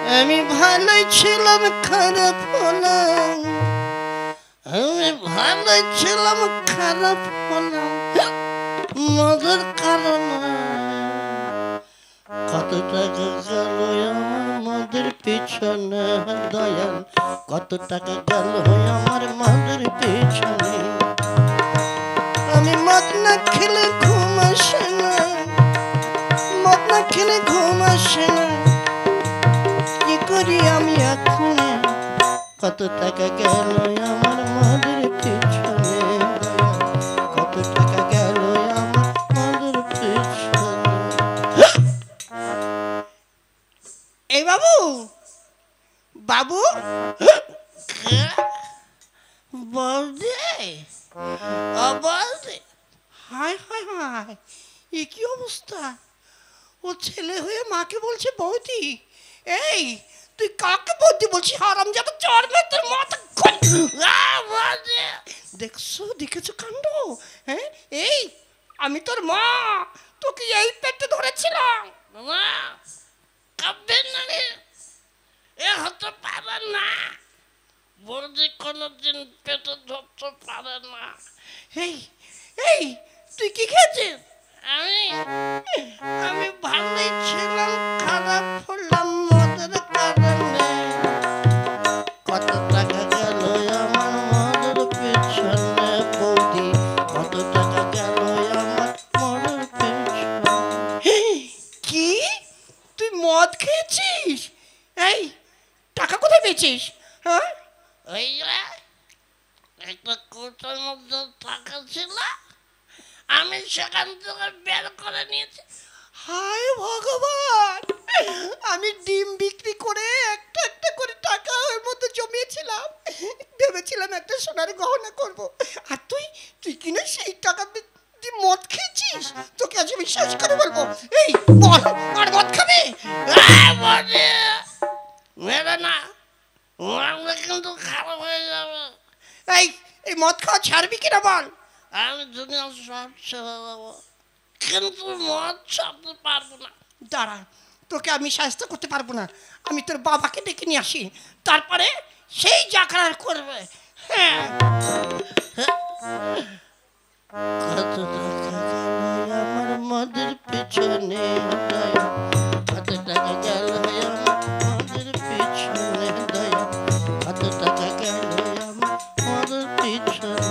আমি ভালোই ছিলাম খারাপ হলাম, আমি ভালোই ছিলাম খারাপ হলাম মদের কারণে। কত টাকা গেল আমার মদের পিছনে দয়াল, কত টাকা গেল আমার মদের পিছনে। আমি মদ না খেলে ঘুম আসে না, মদ না খেলে ঘুম আসে না, কি করি আমি এখন? কত টাকা গেল আমার মদের পিছনে, কত টাকা গেল আমার মদের পিছনে। এই বাবু, বাবু বলদে, বলদে, হায় হায় হায়, এ কি অবস্থা? ও ছেলে হয়ে মাকে বলছে বৌদি। এই তুই কাকে বৌদি বলছিস? হারাম যাবে, চর মে তোর মাথা। দেখছো, দেখেছো কাণ্ড? হ্যাঁ, এই আমি তোর মা, তোকে এই পেটে ধরেছিলাম। মা কাঁদবেন না রে, এ হতে পারে না, বৌদি কোনোদিন পেটে ধরতে পারে না। এই এই তুই কি খেয়েছিস? আমি আমি ভালোই ছিলাম খারাপ হলাম মদের কারণে। কত টাকা গেল আমার মদের পেছনে বৌদি, কত টাকা গেল আমার মদের পেছনে। কি তুই মদ খেয়েছিস? এই টাকা কোথায় পেয়েছিস? হ্যাঁ, ওই একটা কোটার মধ্যে টাকা ছিল, আমি সেখান থেকে বের করে নিয়েছি। হায় ভগবান, আমি ডিম বিক্রি করে একটা একটা করে টাকা ওর মধ্যে জমিয়েছিলাম, ভেবেছিলাম একটা সোনার গহনা করব। আর তুই তুই কিনা সেই টাকা তুই মদ খেয়েছিস? তোকে আজ বিশ্বাস করে বলবো। এই বল, আর মদ খাবি? মেরে না, আমরা কিন্তু খারাপ হয়ে যাবে। এই এই মদ খাওয়া ছাড়বি কিনা বল? আমি দুনিয়া সব ছেড়ে দেবো, কিন্তু মদ ছাড়তে পারবো না। দাঁড়া, তোকে আমি সাহায্য করতে পারবো না। আমি তোর বাবাকে ডেকে নিয়ে আসি, তারপরে সেই যা করার করবে। হ্যাঁ, কত টাকা গেল আমার মদের পিছনে, কত টাকা গেল আমার মদের পিছনে, কত টাকা গেল আমার মদের পিছনে।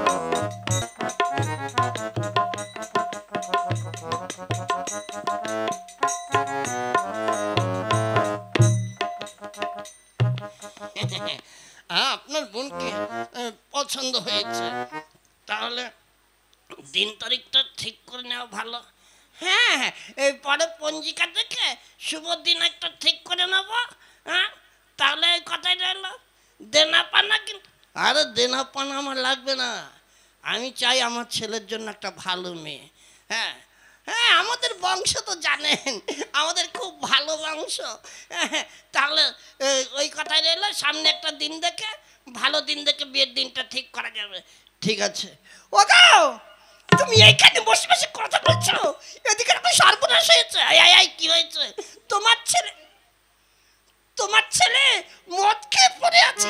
আপনার বোনকে পছন্দ হয়েছে, তাহলে দিন তারিখটা ঠিক করে নেওয়া ভালো। হ্যাঁ, এই পরে পঞ্জিকা দেখে শুভ দিন একটা ঠিক করে নেব। হ্যাঁ, তাহলে এই কথাই রইল। দেনা পানা কিন্তু, আরে দেনা পানা আমার লাগবে না। আমি চাই আমার ছেলের জন্য একটা ভালো মেয়ে। হ্যাঁ হ্যাঁ, আমাদের বংশ তো জানেন, আমাদের খুব ভালো বংশ। তাহলে ওই কথাই রইল, সামনে একটা দিন দেখে, ভালো দিন দেখে বিয়ের দিনটা ঠিক করা যাবে। ঠিক আছে। ও গো, তুমি এইখানে বসে বসে কথা বলছো, এদিকে তো সর্বনাশ হয়েছে। কি হয়েছে? তোমার ছেলে, তোমার ছেলে মদ খেয়ে পড়ে আছে।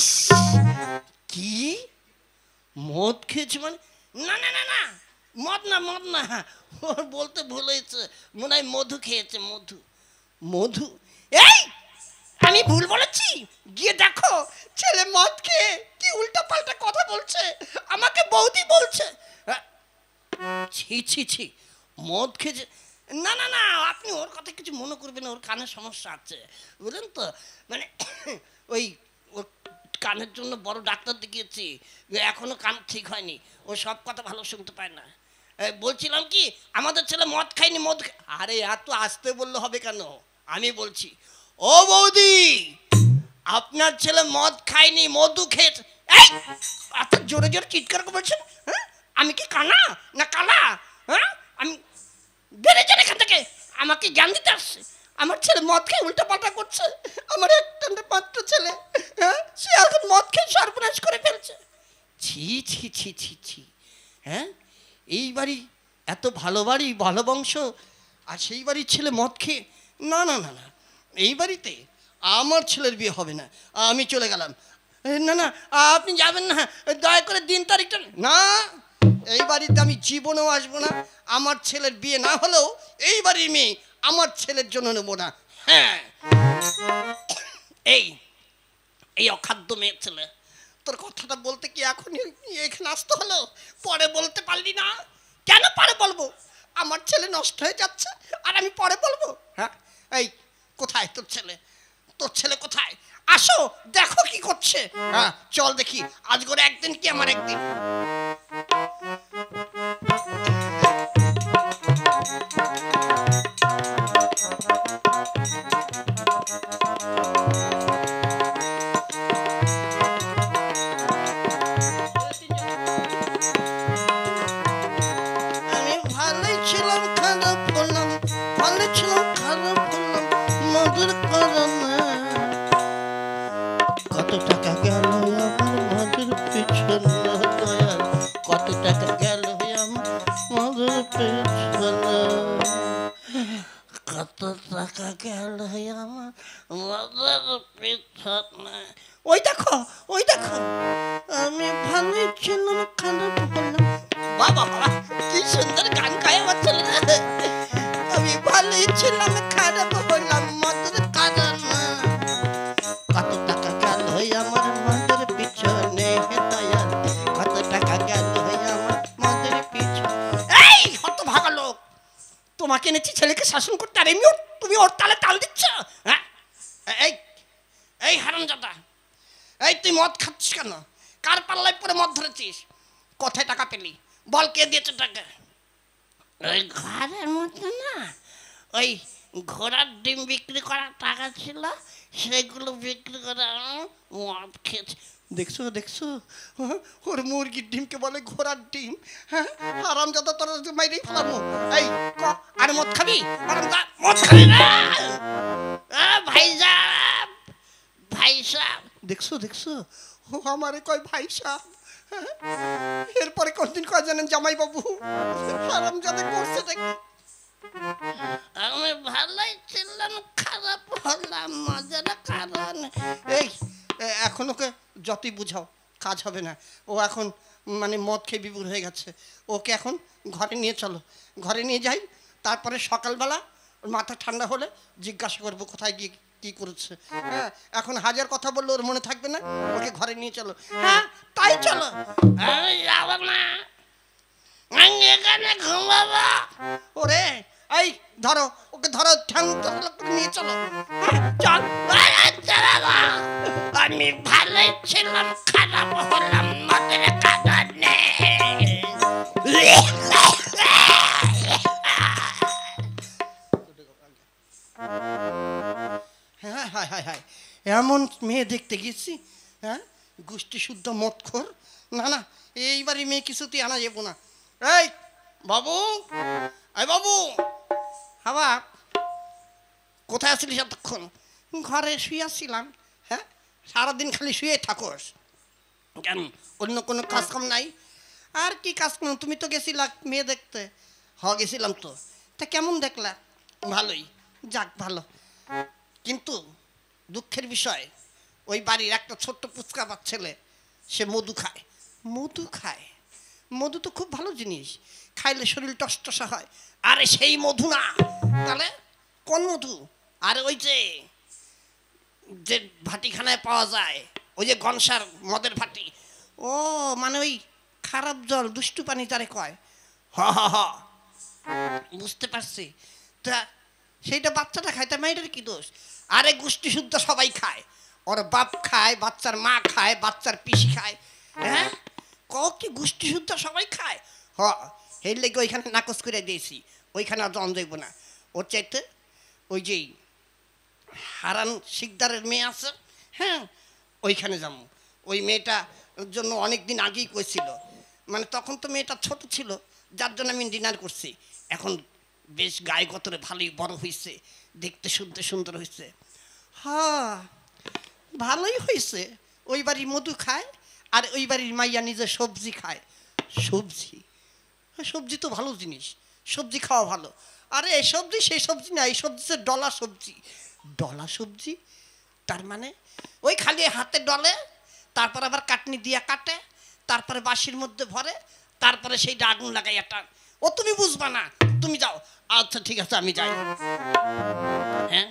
কি মদ খেয়েছে মানে? না না না না, মদ না, মদ না, ওর বলতে ভুল হয়েছে, মনে হয় মধু খেয়েছে। মধু, মধু। এই আমি ভুল বলেছি? গিয়ে দেখো, ছেলে মদ খেয়ে কি উল্টা পাল্টা কথা বলছে, আমাকে বৌদি বলছে। ছি ছি ছি, মদ খেয়েছে? না না না, আপনি ওর কথা কিছু মনে করবেন না, ওর কানের সমস্যা আছে, বুঝলেন তো। মানে ওই ওর কানের জন্য বড় ডাক্তার দেখিয়েছি, এখনো কান ঠিক হয়নি, ও সব কথা ভালো শুনতে পায় না। বলছিলাম কি, আমাদের ছেলে মদ খায়নি, মদ। আরে এত আসতে বললে হবে কেন? আমি বলছি, ও বৌদি, আপনার ছেলে মদ খায়নি, মধু খেয়েছে। এই এত জোরে জোরে চিৎকার করে বলছেন? হ্যাঁ, আমি কি কানা না কালা? হ্যাঁ, আমি বেড়ে যান এখান থেকে, আমাকে জ্ঞান দিতে আসছে। আমার ছেলে মদ খেয়ে উল্টা পাল্টা করছে, আমার একটা মাত্র ছেলে, হ্যাঁ, সে এখন মদ খেয়ে সর্বনাশ করে ফেলছে। ছি ছি ছি ছি ছি। হ্যাঁ, এই বাড়ি এত ভালো বাড়ি, ভালো বংশ, আর সেই বাড়ির ছেলে মদ খেয়ে? না না না না, এই বাড়িতে আমার ছেলের বিয়ে হবে না, আমি চলে গেলাম। না না, আপনি যাবেন না, দয়া করে দিন তারিখটা। না, এই বাড়িতে আমি জীবনেও আসবো না। আমার ছেলের বিয়ে না হলেও এই বাড়ির মেয়ে আমার ছেলের জন্য নেবো না। হ্যাঁ, এই এই অখাদ্য মেয়ে ছেলে, তোর কথাটা বলতে কি এখন এখানে আসতে হলো? পরে বলতে পারলি না কেন? পরে বলবো, আমার ছেলে নষ্ট হয়ে যাচ্ছে আর আমি পরে বলবো? হ্যাঁ, এই কোথায় তোর ছেলে? তোর ছেলে কোথায়? আসো, দেখো কি করছে। হ্যাঁ চল দেখি, আজ করে একদিন কি আমার একদিন। আমি ভালোই ছিলাম, খারাপ হলাম, ভালো ছিলাম, খারাপ হলাম মধুর কারণে। কত টাকা গেল আমার মধুর পিছনে, কত টাকা গেল আমার মধুর পিছনে, কত টাকা গেল আমার মধুর পিছনে। ওই দেখো, ওই দেখো, আমি ভালোই ছিলাম, খারাপ হলাম। বাবা বাবা, কি সুন্দর গান গায় আমার ছেলেরা। আমি ভালোই ছিলাম, খারাপ হলাম মধুর কারণে। কত টাকা গেল আমার মধুর পিছনে, দয়াল কত টাকা গেল আমার মধুর পিছনে। এই হতভাগা লোক, তোমাকে এনেছি ছেলেকে শাসন করতে, আর এমনি তুমি ওর তালে তাল দিচ্ছ? হ্যাঁ, এই এই হারামজাদা, এই তুই মদ খাচ্ছিস কেন? কার পাল্লায় পরে মদ ধরেছিস? কোথায় টাকা পেলি বল, কে দিয়েছে টাকা? ওই ঘরের মধ্যে না, ওই ঘোড়ার ডিম বিক্রি করার টাকা ছিল, সেগুলো বিক্রি করে মদ খেয়েছে। দেখছো দেখছো, ওর মুরগির ডিমকে বলে ঘোড়ার ডিম। হ্যাঁ, হারামজাদা, তোর মাইরেই ফেলাবো। এই আর মদ খাবি? মদ খাবি না? ভাই সাহেব, ভাই সাহেব, দেখছো দেখছো, ও আমারে কয় ভাই সাহেব। এরপরে কোনদিন কয় জানেন জামাই বাবু? হারামজাদা করছে নাকি? আমি ভালোই ছিলাম, খারাপ হলাম মজার কারণ। এই এখন ওকে যতই বুঝাও কাজ হবে না, ও এখন মানে মদ খেয়ে বিভোর হয়ে গেছে। ওকে এখন ঘরে নিয়ে চলো, ঘরে নিয়ে যাই, তারপরে সকালবেলা মাথা ঠান্ডা হলে জিজ্ঞাসা করবো কোথায় গিয়ে কি করেছে। হ্যাঁ, এখন হাজার কথা বললে ওর মনে থাকবে না, ওকে ঘরে নিয়ে চলো। হ্যাঁ তাই চলো। আমি যাবো না, আমি এখানে ঘুমাবো। ওরে এই ধরো, ওকে ধরো, ঠ্যাং নিয়ে চলো। চল, আমি ভালোই ছিলাম, খারাপ হলাম মদের কারণে। হ্যাঁ হ্যাঁ হ্যাঁ হ্যাঁ, এমন মেয়ে দেখতে গেছি, হ্যাঁ গোষ্ঠী শুদ্ধ মদখোর। না না, এইবারই মেয়ে কিছুতেই আনা যাবো না। এই বাবু, এই বাবু, হাবা কোথায় আসছিলিস এতক্ষণ? ঘরে শুয়েছিলাম। হ্যাঁ, সারাদিন খালি শুয়ে থাকোস কেন? অন্য কোনো কাজকাম নাই? আর কি কাজ করো, তুমি তো গেছিলা মেয়ে দেখতে। গেছিলাম তো, তা কেমন দেখলা? ভালোই, যাক ভালো। কিন্তু দুঃখের বিষয়, ওই বাড়ির একটা ছোট্ট পুচকা ছেলে, সে মধু খায়। মধু খায়? মধু তো খুব ভালো জিনিস, খাইলে শরীর টসটসা হয়। আরে সেই মধু না, তাহলে কোন মধু? আরে ওই যে যে ভাটিখানায় পাওয়া যায়, ওই যে গনসার মদের ভাটি। ও মানে ওই খারাপ জল, দুষ্টু পানি তারে কয়। হ হ হ, বুঝতে পারছি। তা সেইটা বাচ্চাটা খায়, তা মেয়েটার কি দোষ? আরে গোষ্ঠী শুদ্ধ সবাই খায়, ওর বাপ খায়, বাচ্চার মা খায়, বাচ্চার পিসি খায়। হ্যাঁ, কি গোষ্ঠী শুদ্ধ সবাই খায়? এই লেগে ওইখানে নাকচ করে দিয়েছি, ওইখানে আর জন যাইব না। ওর চাইতে ওই যে হারান শিকদারের মেয়ে আছে, হ্যাঁ ওইখানে যাবো। ওই মেয়েটার জন্য অনেক দিন আগেই কইছিল, মানে তখন তো মেয়েটা ছোট ছিল, যার জন্য আমি ডিনার করছি। এখন বেশ গায়ে গতরে ভালোই বড় হয়েছে, দেখতে শুনতে সুন্দর হয়েছে। হ্যাঁ ভালোই হয়েছে। ওই বাড়ির মধু খায়, আর ওই বাড়ির মাইয়া নিজে সবজি খায়। সবজি? সবজি তো ভালো জিনিস, সবজি খাওয়া ভালো। আরে এই সবজি সেই সবজি না, এই সবজি হচ্ছে ডলা সবজি। ডলা সবজি? তার মানে ওই খালি হাতে ডলে, তারপর আবার কাটনি দিয়া কাটে, তারপরে বাঁশির মধ্যে ভরে, তারপরে সেই আগুন লাগাই একটা। ও তুমি বুঝবা না, তুমি যাও। আচ্ছা ঠিক আছে আমি যাই। হ্যাঁ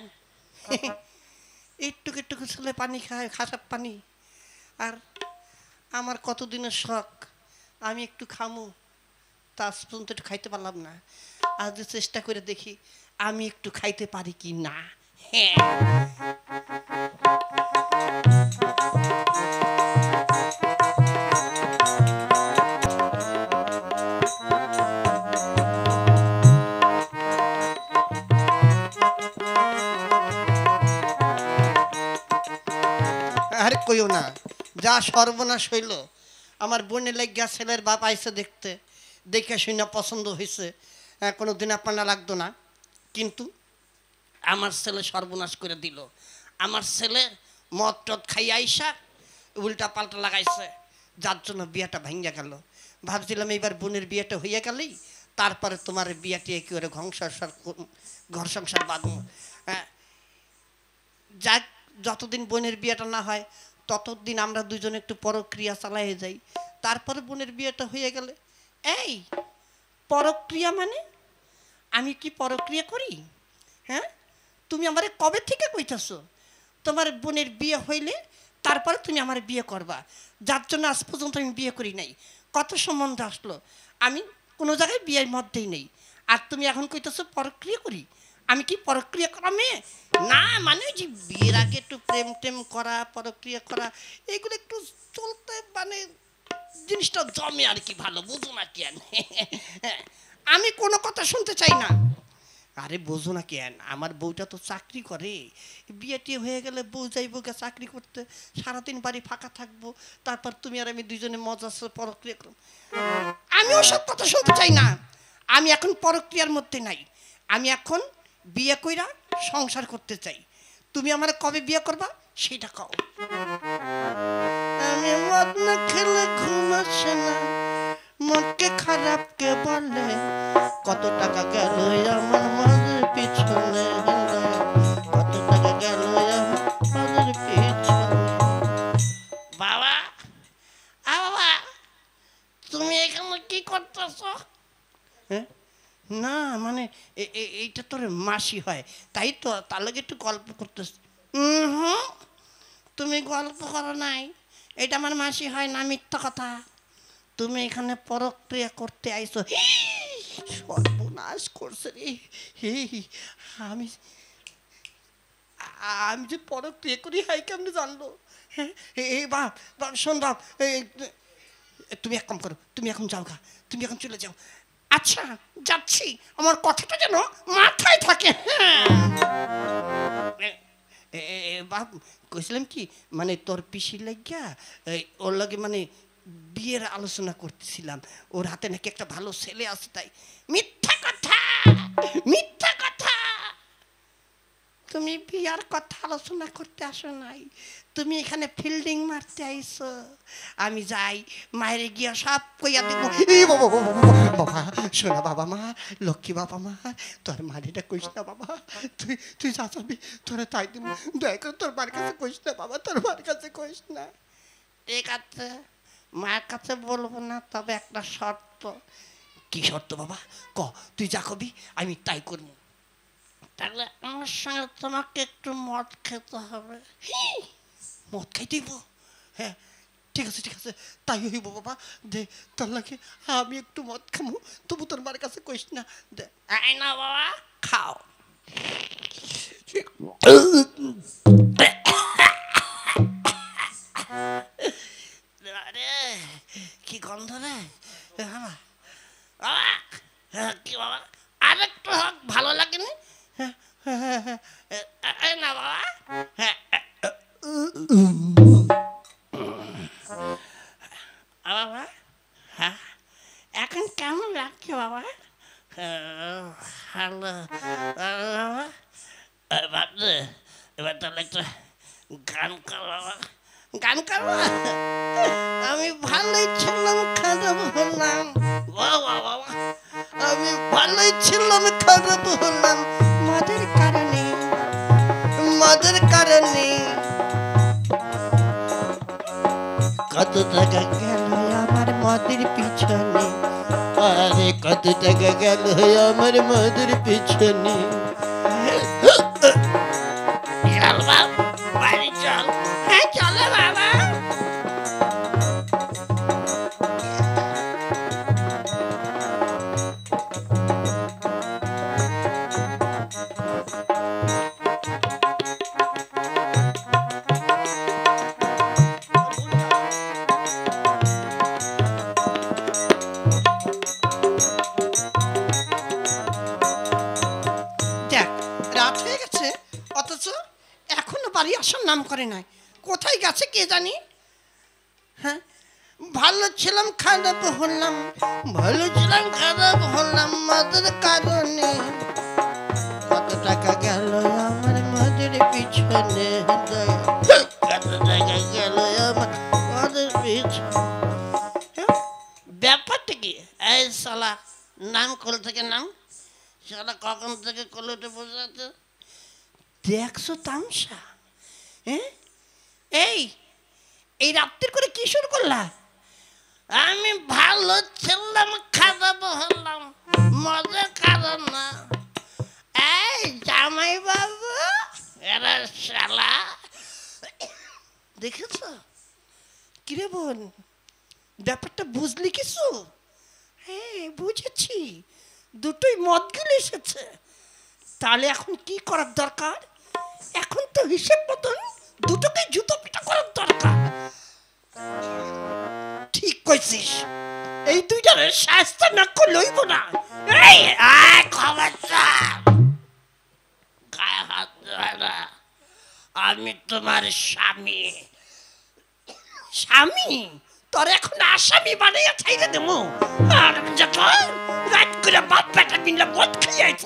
একটু একটু ছেলে পানি খায়, খাসাপ পানি। আর আমার কতদিনের শখ আমি একটু খামু, তা আজ পর্যন্ত একটু খাইতে পারলাম না। আজ চেষ্টা করে দেখি আমি একটু খাইতে পারি কি না। হ্যাঁ আরে কইও না, যা সর্বনাশ হইল। আমার বোনের লাগিয়া ছেলের বাপ আইসে দেখতে, দেখে শুনে পছন্দ হয়েছে, কোনো দিন আপনারা লাগতো না। কিন্তু আমার ছেলে সর্বনাশ করে দিল। আমার ছেলে মদ টদ খাইয়া আইসা উল্টা পাল্টা লাগাইছে, যার জন্য বিয়েটা ভাঙ্গা গেল। ভাবছিলাম এইবার বোনের বিয়েটা হইয়া গেলেই তারপরে তোমার বিয়েটি একেবারে ঘর সংসার বাঁধব। যাক, যতদিন বোনের বিয়েটা না হয় ততদিন আমরা দুজন একটু পরক্রিয়া চালাই যাই, তারপরে বোনের বিয়েটা হয়ে গেলে। এই পরক্রিয়া মানে আমি কি পরক্রিয়া করি? হ্যাঁ তুমি আমারে কবে থেকে কইতাছো তোমার বোনের বিয়ে হইলে তারপরে তুমি আমার বিয়ে করবা, যার জন্য আজ পর্যন্ত আমি বিয়ে করি নাই। কত সম্বন্ধ আসলো, আমি কোনো জায়গায় বিয়ের মধ্যেই নেই, আর তুমি এখন কইতাছো পরক্রিয়া করি। আমি কি পরক্রিয়া করা মেয়ে? না মানে যে বিয়ের আগে একটু প্রেম টেম করা, পরক্রিয়া করা, এগুলো একটু চলতে মানে জিনিসটা জমে আর কি, ভালো বুঝো না কেন? আমি কোনো কথা শুনতে চাই না। আরে বোঝো না কেন, আমার বউটা তো চাকরি করে, বিয়েটি হয়ে গেলে বউ যাইব গে চাকরি করতে, সারাদিন বাড়ি ফাঁকা থাকবো, তারপর তুমি আর আমি দুজনে মজা পরক্রিয়া করব। আমি ওসব কথা শুনতে চাই না। আমি এখন পরক্রিয়ার মধ্যে নাই, আমি এখন বিয়ে কইরা সংসার করতে চাই। তুমি আমার কবে বিয়ে করবা সেটা কও। আমি মদ না খেলে ঘুম আসে না, মনকে খারাপ কে বলে, কত টাকা গেল আমার মাঝের পিছনে, কত টাকা গেল আমার মাঝের পিছনে। বাবা বাবা তুমি এখানে কি করতেছ? হ্যাঁ না মানে এইটা তোর মাসি হয়, তাই তো তার লাগে একটু গল্প করতেছ। তুমি গল্প করো নাই, এটা আমার মাসি হয় না, মিথ্যা কথা। তুমি এখানে পরক্রিয়া করতে আইছো। সর্বনাশ করছে রে। আমি আমি যে পরক্রিয়া করি হাই কেমনি জানলো? হ্যাঁ এই বাপ বাপ শোন বাপ, তুমি এক কাম করো, তুমি এখন যাও গা, তুমি এখন চলে যাও। আচ্ছা যাচ্ছি, আমার কথাটা যেন মাথায় থাকে। বাপ কইছিলাম কি, মানে তোর পিসির লাগিয়া ওর লাগে মানে বিয়ের আলোচনা করতেছিলাম, ওর হাতে নাকি একটা ভালো ছেলে আছে, তাই। মিথ্যা কথা, মিথ্যা কথা। তুমি বিয়ার কথা আলোচনা করতে আসো নাই, তুমি এখানে ফিল্ডিং মারতে আইছো। আমি যাই মায়ের গিয়া সব কইয়া দেবো। বাবা শোনা বাবা মা, লক্ষ্মী বাবা মা, তোর মারিটা কইস না বাবা, তুই তুই যা যাবি তোরা তাই দিব, দয়া করে তোর মার কাছে কইস না বাবা, তোর মার কাছে কইস না। ঠিক আছে মায়ের কাছে বলবো না, তবে একটা শর্ত। কি শর্ত বাবা? ক, তুই যা কবি আমি তাই করবো। তাহলে আমার সঙ্গে তোমাকে একটু মদ খেতে হবে। মদ খাইতেইব? হ্যাঁ ঠিক আছে ঠিক আছে, তাই হইব বাবা। দে তোর লাগে আমি একটু মদ খামো, তবু তোর মার কাছে কইস না। দে আই না বাবা, খাও। কি গন্ধ রে বাবা, কি বাবা আরেকটু হোক, ভালো লাগেনি? না বাবা, বাবা হ্যাঁ এখন কেমন লাগছে বাবা? ভালো বাবা, এবার তাহলে একটা গান কর বাবা, গান কর। আমি ভালোই ছিলাম খারাপ হলাম, বাবা আমি ভালোই ছিলাম খারাপ হলাম মদের কারণে, মদের কারণে। কত টাকা গেল আমার মদের পিছনে, আরে কত টাকা গেল আমার মদের পিছনে। চল বাবা বাড়ি চল। হ্যাঁ চলো বাবা। রাত হয়ে গেছে অথচ এখনো বাড়ি আসার নাম করে নাই। কোথায় গেছে কে জানি। হ্যাঁ ভালো ছিলাম খারাপ হলাম, ভালো ছিলাম খারাপ হলাম মদের কারণে। কত টাকা গেল আমার মদের পিছনে, কত টাকা গেল আমার মদের পিছনে। ব্যাপারটা কি? এই শালা নাম কল থেকে নাম, শালা কখন থেকে কলটে বোঝাতে দেখছো তামসা? হ্যাঁ এই এই রাত্রির করে কি শুরু করলা? আমি ভালো ছিলাম খারাপ হলাম মজা কারণ না। এই জামাই বাবু এরা শালা দেখেছ? কিরে বোন ব্যাপারটা বুঝলি কিছু? হ্যাঁ বুঝেছি, দুটোই মদ গেলে এসেছে। তাহলে এখন কি করার দরকার? এখন তো হিসেব মতন দুটোকে জুতো পিটা করার দরকার। ঠিক কইছিস, এই দুইটারে শাস্তি না করলে হইব না। এই আয় খবরদার গায়ে হাত দেবে না, আমি তোমার স্বামী। স্বামী? তোর এখন আসামি বানাইয়া ছাইরে দেবো। আর যখন রাত করে বাপ বেটা মিলে মদ খাইয়াইছ,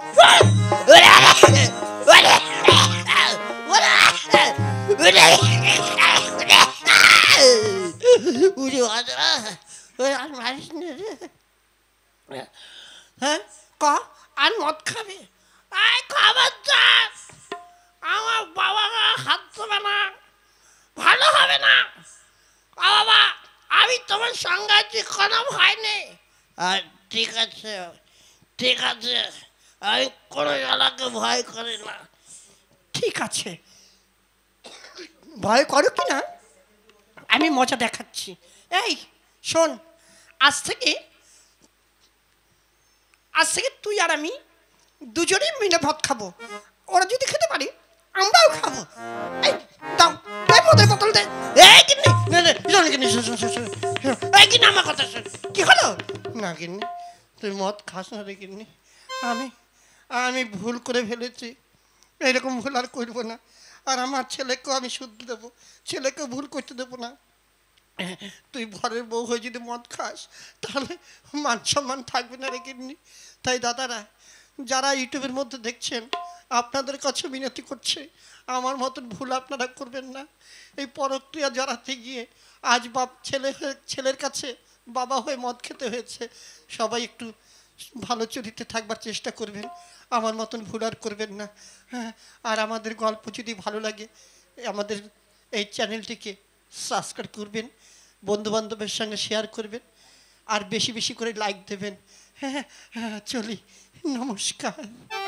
আর মদ খাবে? আয় খবরদার, আমার বাবা মা হাত দেবে না, ভালো হবে না। বাবা আমি তোমার সঙ্গে আছি, কোনো ভয় নেই। আর ঠিক আছে ঠিক আছে, আমি কোনো জায়গাকে ভয় করি না। ঠিক আছে, ভয় করো কি না আমি মজা দেখাচ্ছি। এই শোন, আজ থেকে তুই আর আমি দুজনেই মিলে ভাত খাবো। ওরা যদি খেতে পারি আমরাও খাবো। এই দাও মদের বোতল দে। এই কিন্নি এই কিন্নি আমার কথা শোন। কি হলো? না কিন্নি তুই মদ খাস না রে কিন্নি। আমি ভুল করে ফেলেছি, এরকম ভুল আর করবো না। আর আমার ছেলেকেও আমি শুদ্ধ দেবো, ছেলেকেও ভুল করতে দেবো না। তুই ঘরের বউ হয়ে যদি মদ খাস তাহলে মান সম্মান থাকবে না রে কিন্নি। তাই দাদারা যারা ইউটিউবের মধ্যে দেখছেন আপনাদের কাছে মিনতি করছে, আমার মতন ভুল আপনারা করবেন না। এই পরক্রিয়া জড়াতে গিয়ে আজ ছেলের কাছে বাবা হয়ে মদ খেতে হয়েছে। সবাই একটু ভালো চরিত্রে থাকবার চেষ্টা করবেন, আমার মতন ভুল আর করবেন না। হ্যাঁ, আর আমাদের গল্প যদি ভালো লাগে আমাদের এই চ্যানেলটিকে সাবস্ক্রাইব করবেন, বন্ধুবান্ধবের সঙ্গে শেয়ার করবেন, আর বেশি বেশি করে লাইক দেবেন। হ্যাঁ হ্যাঁ চলি, নমস্কার।